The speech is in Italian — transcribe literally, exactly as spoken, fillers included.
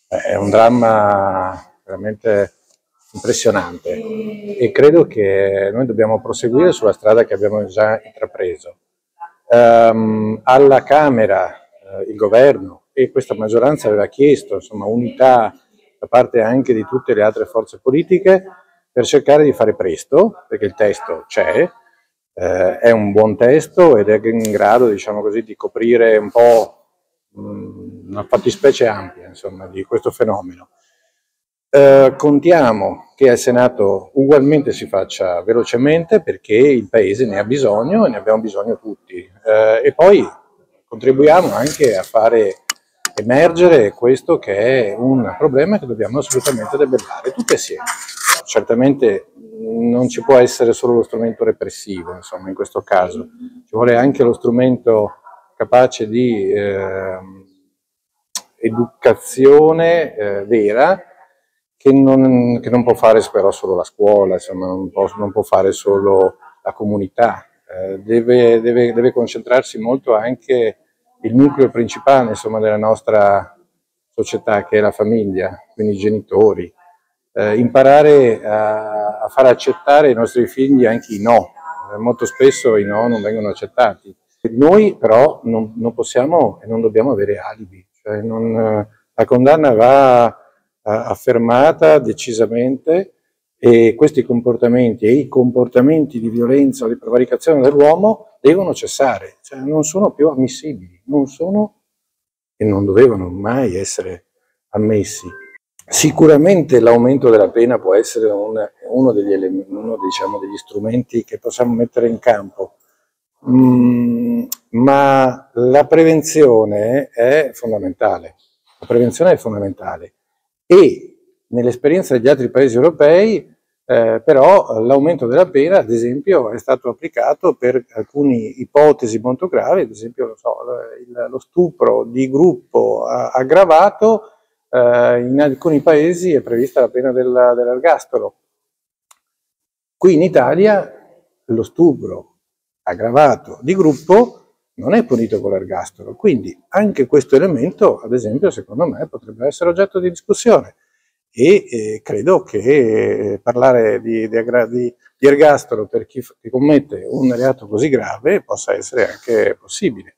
È un dramma veramente impressionante e credo che noi dobbiamo proseguire sulla strada che abbiamo già intrapreso. Um, alla Camera eh, il governo e questa maggioranza aveva chiesto insomma, unità da parte anche di tutte le altre forze politiche per cercare di fare presto, perché il testo c'è, eh, è un buon testo ed è in grado, diciamo così, di coprire un po' mh, una fattispecie ampia insomma, di questo fenomeno. Eh, contiamo che al Senato ugualmente si faccia velocemente perché il Paese ne ha bisogno e ne abbiamo bisogno tutti. Eh, e poi contribuiamo anche a fare emergere questo che è un problema che dobbiamo assolutamente debellare tutti assieme. Certamente non ci può essere solo lo strumento repressivo, insomma, in questo caso, ci vuole anche lo strumento capace di eh, educazione eh, vera, che non, che non può fare però solo la scuola, insomma, non, può, non può fare solo la comunità, eh, deve, deve, deve concentrarsi molto anche il nucleo principale insomma, della nostra società, che è la famiglia, quindi i genitori, eh, imparare a, a far accettare ai nostri figli anche i no, eh, molto spesso i no non vengono accettati. Noi però non, non possiamo e non dobbiamo avere alibi, cioè non, la condanna va affermata decisamente e questi comportamenti e i comportamenti di violenza o di prevaricazione dell'uomo devono cessare, cioè non sono più ammissibili, non sono e non dovevano mai essere ammessi. Sicuramente l'aumento della pena può essere un, uno, degli, uno diciamo, degli strumenti che possiamo mettere in campo, mm, ma la prevenzione è fondamentale, la prevenzione è fondamentale. E nell'esperienza degli altri paesi europei eh, però l'aumento della pena ad esempio è stato applicato per alcune ipotesi molto gravi, ad esempio lo, so, il, lo stupro di gruppo aggravato, eh, in alcuni paesi è prevista la pena del, dell'ergastolo. Qui in Italia lo stupro aggravato di gruppo non è punito con l'ergastolo, quindi anche questo elemento, ad esempio, secondo me potrebbe essere oggetto di discussione e eh, credo che eh, parlare di, di, di, di ergastolo per chi, chi commette un reato così grave possa essere anche possibile.